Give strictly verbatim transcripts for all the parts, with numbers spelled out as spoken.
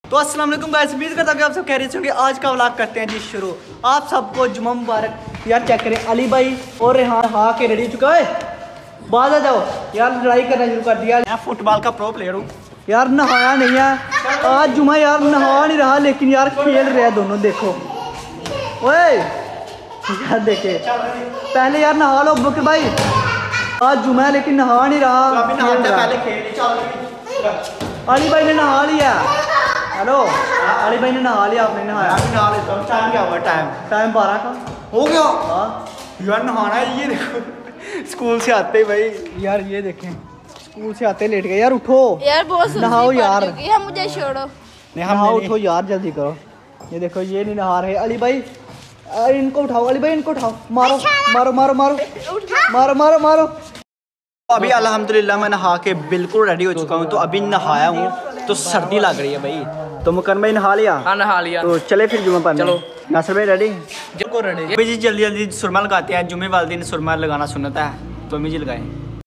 तो अस्सलाम वालेकुम गाइस, उम्मीद करता हूं कि आप सब कह रहे होंगे। आज का व्लॉग करते हैं जी शुरू। आप सबको जुम्मा मुबारक। यार चेक करें, अली भाई और रेहान हा के रेडी चुका है। बाहर आ जाओ यार, लड़ाई करना शुरू कर दिया। मैं फुटबॉल का प्रो प्लेयर हूँ यार। नहाया नहीं है आज जुम्मा यार, नहा नहीं रहा लेकिन यार खेल रहे हैं दोनों। देखो ओए यार, देखे पहले यार नहा लो बकर भाई। आज जुम्मा है लेकिन नहा नहीं रहा। पहले खेल अली भाई ने नहा लिया। हेलो अली भाई ने नहा लिया, आपने नहाया? नहा लेता हूँ। टाइम क्या हुआ? टाइम टाइम बारह का हो गया। हाँ यार नहाना है। ये देखो स्कूल से आते ही भाई यार, ये देखें स्कूल से आते लेट गए यार। उठो यार, बहुत नहाओ यार। मुझे छोड़ो, नहाओ उठो यार, जल्दी करो। ये देखो ये नहीं नहा रहे। अली भाई इनको उठाओ, अली भाई इनको उठाओ। मारो मारो मारो मारो मारो मारो मारो। अभी अल्हम्दुलिल्लाह मैं नहा के बिल्कुल रेडी हो चुका हूँ। तो अभी नहाया हूँ तो सर्दी लग रही है भाई। तो मुकन भाई नहा लिया? हाँ नहा लिया। तो चले फिर जुम्मे पढ़ने। चलो नासिर भाई रेडी? जब रेडी भाई जी जल्दी जल्दी सुरमा लगाते हैं। जुम्मे वाले दिन सुरमा लगाना सुन्नत है, तो अम्मी जी लगाए।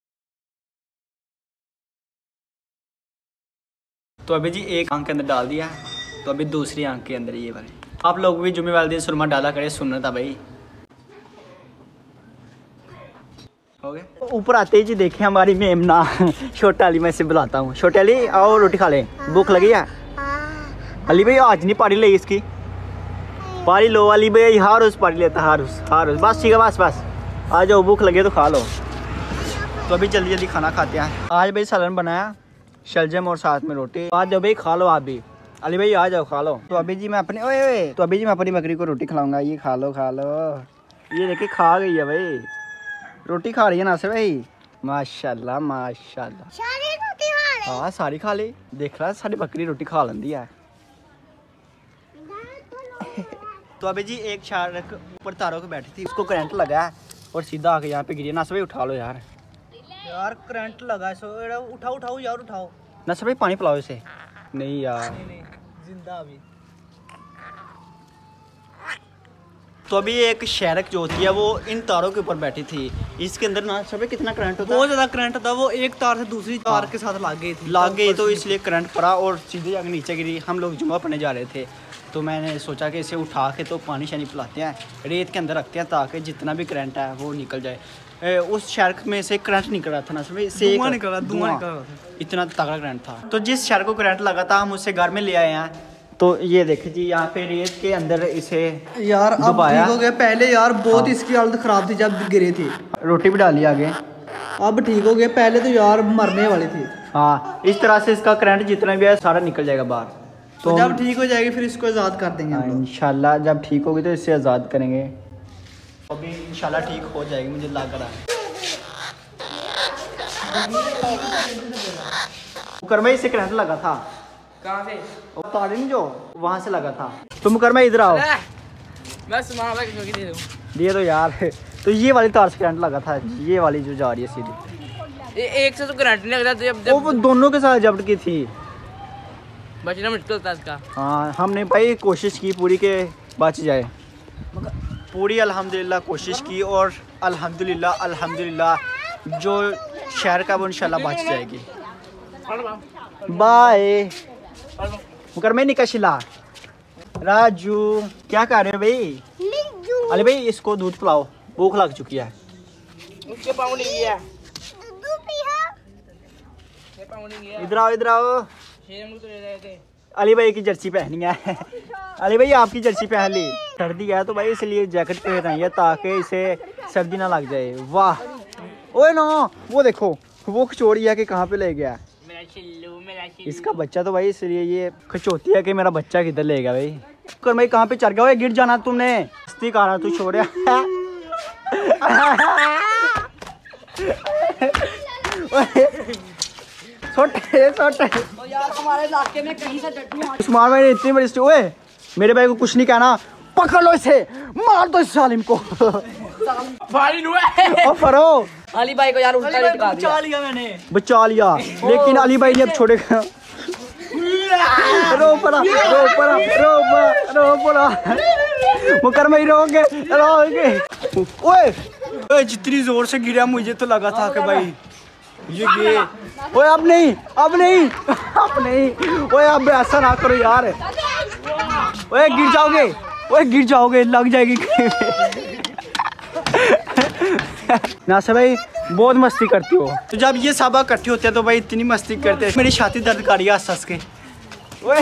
तो अभी जी एक आंख के अंदर डाल दिया, तो अभी दूसरी आंख के अंदर ये वाले। आप लोग भी जुम्मे वाले दिन सुरमा डाला करें, सुन्नत है भाई। हो गया। ऊपर आते ही जी देखें हमारी मेमना छोटा अली, मैं इसे बुलाता हूँ। छोटे अली आओ रोटी खा ले, भूख लगी है? अली भाई आज नहीं पारी ले इसकी, पारी लो अली भाई। हार उस पारी लेता, हार उस हार उस बस ठीक है, बस बस आ जाओ, भूख लगे तो खा लो। तो अभी जल्दी जल्दी खाना खाते हैं। आज भाई सालन बनाया, शलजम और साथ में रोटी। आ जाओ भाई खा लो आप भी। अली भाई आ जाओ खा लो। तो अभी जी मैं अपनी ओए ओए तो अभी जी मैं अपनी बकरी को रोटी खिलाऊंगा। ये खा लो खा लो। ये देखिए खा गई है भाई, रोटी खा रही है नासिर भाई। माशाल्लाह माशाल्लाह, सारी रोटी खा ले। हाँ सारी खा ले। देख रहा सारी बकरी रोटी खा लेंदी है। तो अभी जी एक शार्क ऊपर तारों पे बैठी थी, उसको करंट लगा है और सीधा आके यहाँ पे गिरी। नासिर भाई उठा लो यार। यार करंट लगा सो उठाओ उठाओ यार उठाओ। नासिर भाई पानी पिलाओ इसे। नहीं यार नहीं, नहीं, जिंदा अभी। तो अभी एक शार्क जो होती है वो इन तारों के ऊपर बैठी थी। इसके अंदर ना सभी कितना करंट होता है, बहुत ज़्यादा करंट था। वो एक तार से दूसरी तार के साथ लाग गई थी, लाग गई तो इसलिए करंट पड़ा और सीधे जाकर नीचे गिरी। हम लोग जुम्मा पढ़ने जा रहे थे, तो मैंने सोचा कि इसे उठा के तो पानी शानी पिलाते हैं, रेत के अंदर रखते हैं ताकि जितना भी करंट है वो निकल जाए। ए, उस शार्क में से करंट निकल रहा था ना, सभी से धुआं निकल रहा धुआं निकल रहा था, इतना तगड़ा करंट था। तो जिस शार्क को करंट लगा था हम उसे घर में ले आए हैं। तो ये देखे जी यहाँ पे रेत के अंदर इसे यार अब ठीक हो गया। पहले यार बहुत हाँ। इसकी हालत खराब थी जब गिरी थी। रोटी भी डाली आगे, अब ठीक हो गया। पहले तो यार मरने वाली थी। हाँ इस तरह से इसका करंट जितना भी है सारा निकल जाएगा बाहर। तो, तो जब ठीक हो जाएगी फिर इसको आज़ाद कर देंगे इंशाल्लाह। जब ठीक होगी तो इसे आज़ाद करेंगे। अभी इंशाल्लाह ठीक हो जाएगी, मुझे लग रहा है। मुकरमा इसे करंट लगा था। कहाँ से? तारे नहीं जो वहाँ से लगा था। तो मुकरमा इधर आओ, मैं सुना दे दूँ। दिए तो यार। तो ये वाली तार से करंट लगा था, ये वाली जो जा रही है सीधी। ए, एक से तो करंट नहीं लग रहा, जब जब वो दोनों के साथ जब्त की थी। बचना मुश्किल था इसका। हाँ हमने भाई कोशिश की पूरी के बच जाए, पूरी अल्हम्दुलिल्लाह कोशिश की और अल्हम्दुलिल्लाह अल्हम्दुलिल्लाह जो शहर का वो इंशाल्लाह बच जाएगी। बाय मुकरमा निकशिला। राजू क्या कर रहे हो भाई? अरे भाई इसको दूध पिलाओ, भूख लग चुकी है। उसके पाँव नहीं गया। इधर आओ इधर आओ। अली भाई की जर्सी पहनी है। अली भाई आपकी जर्सी पहन ली। सर्दी है तो भाई इसलिए जैकेट पहन रही है ताकि इसे सर्दी ना लग जाए। वाह ओए ना वो देखो वो खचोड़ी है कि कहाँ पे ले गया मेरा चिल्लू, मेरा चिल्लू। इसका बच्चा तो भाई इसलिए ये खचोती है कि मेरा बच्चा किधर ले गया भाई। कर भाई कहाँ पे चढ़ गया? गिर जाना तुमने। मस्ती कर रहा तू छोड़िया। छोटे छोटे यार हमारे इलाके में कहीं से उस्मान भाई ने इतनी बड़ी स्टोरी। ओए मेरे भाई को कुछ नहीं कहना, पकड़ लो इसे, मार दो इस सालिम को। भाई नुए। ओ फरो अली भाई को यार उल्टा लटका दिया। बचा लिया मैंने, बचा लिया लेकिन अली भाई ने अब छोड़ेगा। रो पड़ा रो पड़ा रो पड़ा रो पड़ा। मुकरमा रोगे रोगे। ओए ओए जितनी जोर से गिरा मुझे तो लगा था कि भाई ये गे ओए अब नहीं, अब नहीं, अब नहीं। ओए अब ऐसा ना करो यार। ओए गिर जाओगे, ओए गिर जाओगे, लग जाएगी। नासिर भाई बहुत मस्ती करती हो। तो जब ये सब इकट्ठे होते हैं तो भाई इतनी मस्ती करते हैं, मेरी छाती दर्द कर रही है हंस हंस के। ओए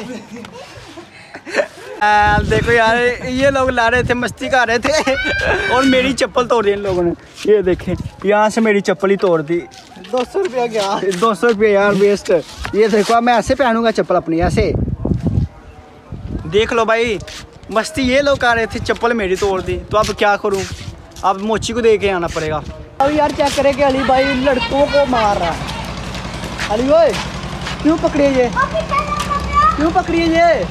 देखो यार, ये लोग ला रहे थे, मस्ती कर रहे थे और मेरी चप्पल तोड़ दी इन लोगों ने। ये देखें, यहाँ से मेरी चप्पल ही तोड़ दी। दो सौ रुपया क्या, दो सौ रुपया यार वेस्ट। ये देखो अब मैं ऐसे पहनूंगा चप्पल अपनी, ऐसे देख लो भाई। मस्ती ये लोग कर रहे थे, चप्पल मेरी तोड़ दी। तो अब क्या करूँ, अब मोची को दे के आना पड़ेगा। अब यार चेक करें कि अली भाई लड़कों को मार रहा है। अली भाई क्यों पकड़िए ये, क्यों पकड़िए ये?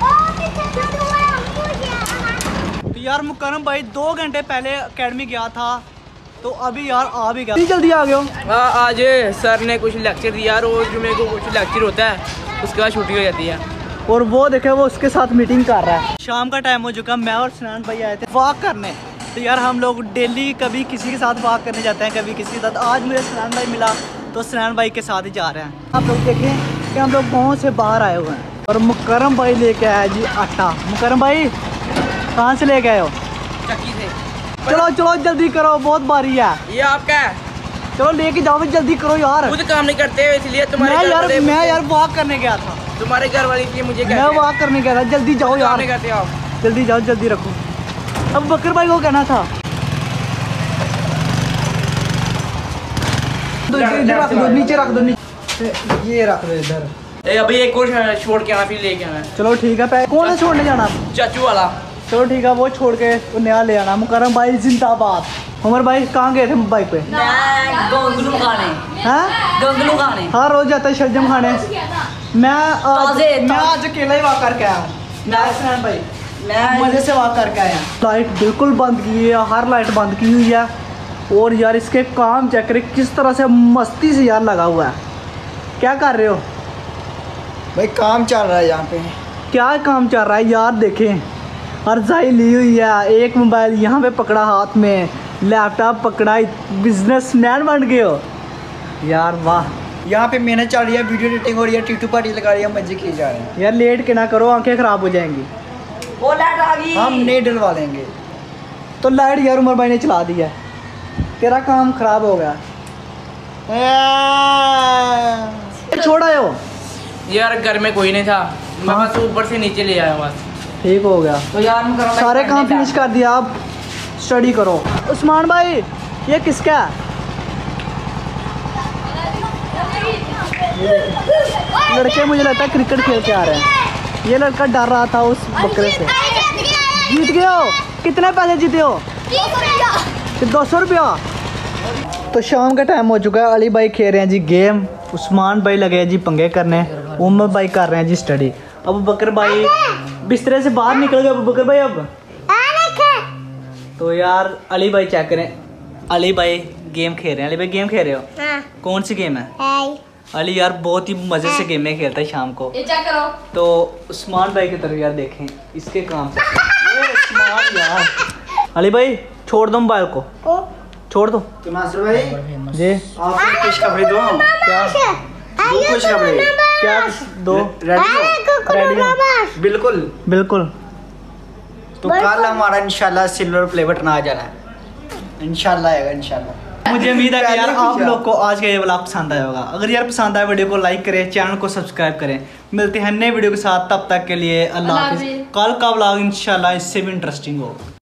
तो यार मुकरम भाई दो घंटे पहले एकेडमी गया था, तो अभी यार आ भी गया। जल्दी आ गया हूँ। हाँ आज सर ने कुछ लेक्चर दिया, रोज जुमे को कुछ लेक्चर होता है, उसके बाद छुट्टी हो जाती है। और वो देखे वो उसके साथ मीटिंग कर रहा है। शाम का टाइम हो चुका, मैं और सनान भाई आए थे वॉक करने। तो यार हम लोग डेली कभी किसी के साथ वॉक करने जाते हैं, कभी किसी के साथ। आज मुझे सनान भाई मिला तो सनान भाई के साथ ही जा रहे हैं। आप लोग देखें कि हम लोग गाँव से बाहर आए हुए हैं और मुकरम भाई लेके आया जी आटा। मुकरम भाई कहाँ से लेके आए हो? चक्की से। चलो चलो जल्दी करो, बहुत बारी है। ये आपका है? चलो लेके जाओ, जल्दी करो यार। खुद काम नहीं करते इसलिए तुम्हारे मैं घर यार वाले मैं यार वॉक करने गया था। तुम्हारे घर वाले इसलिए मुझे मैं वॉक करने गया था, जल्दी जाओ यार। नहीं करते आप, जल्दी जाओ, जल्दी रखो। अब बकर भाई को कहना था इधर रख दो, नीचे रख दो, नीचे ये रख दो इधर। ए अभी एक और छोड़ के आना, फिर लेके आना। चलो ठीक है। पै कौन है छोड़ने जाना? चाचू वाला। चलो ठीक है, वो छोड़ के वो नया ले आना। मुकरम भाई जिंदाबाद। उमर भाई कहाँ गए थे बाइक पे? गंगलू खाने। हैं? गंगलू खाने। हाँ रोज जाता है शलजम खाने। मैं आज मैं आज अकेला ही वॉक करके आया हूँ। मैं भाई मैं मजे से वॉक करके आया। लाइट बिल्कुल बंद की है, हर लाइट बंद की हुई है। और यार इसके काम चेक करें किस तरह से मस्ती से यार लगा हुआ है। क्या कर रहे हो भाई? काम चल रहा है यहाँ पे। क्या काम चल रहा है यार? देखें अर्जाई ली हुई है, एक मोबाइल यहाँ पे पकड़ा हाथ में, लैपटॉप पकड़ा, बिजनेसमैन बन गए हो यार। वाह, यहाँ पे मेहनत चल रही है, वीडियो एडिटिंग हो रही है, टीटू पार्टी लगा रही है, मजे किए जा रहे हैं। यार लेट के ना करो, आंखें खराब हो जाएंगी। वो लाइट आ गई, हम नहीं डलवा लेंगे। तो लाइट यार उमर भाई ने चला दी है, तेरा काम खराब हो गया। छोड़ आए हो यार? घर में कोई नहीं था, मैं बस ऊपर से नीचे ले आया बस। ठीक हो गया। तो यार मैं सारे काम फिनिश कर दिया, अब स्टडी करो। उस्मान भाई ये किसका है? लड़के मुझे लगता है क्रिकेट खेल के आ रहे हैं। ये लड़का डर रहा था उस बकरे से। जीत गए हो? कितने पैसे जीते हो? दो सौ रुपया। तो शाम का टाइम हो चुका है, अली भाई खेल रहे हैं जी गेम, उस्मान भाई लगे हैं जी पंगे करने, उमर भाई कर रहे हैं जी स्टडी। अब बकर भाई बिस्तरे से बाहर निकल गए। बकर भाई अब तो यार अली भाई चेक करें, अली भाई गेम खेल रहे हैं। अली भाई गेम खेल रहे हो? हाँ। कौन सी गेम है? अली यार बहुत ही मजे से गेमें खेलता है शाम को। ये चेक करो। तो उस्मान भाई की तरफ यार देखें, इसके काम से उस्मान यार। अली भाई छोड़ दो मोबाइल को, छोड़ दो। तो नासिर भाई जी आपको खुशखबरी दो। क्या दो खुशखबरी? क्या दो? रेडी रेडी हो? बिल्कुल बिल्कुल। तो कल हमारा इंशाल्लाह सिल्वर प्ले बटन आ जाना है, इंशाल्लाह आएगा इंशाल्लाह। मुझे उम्मीद है कि यार आप लोग को आज का ये व्लॉग पसंद आया होगा। अगर यार पसंद आया वीडियो को लाइक करें, चैनल को सब्सक्राइब करें। मिलते हैं नए वीडियो के साथ, तब तक के लिए अल्लाह हाफिज़। कल का व्लॉग इंशाल्लाह इससे भी इंटरेस्टिंग हो।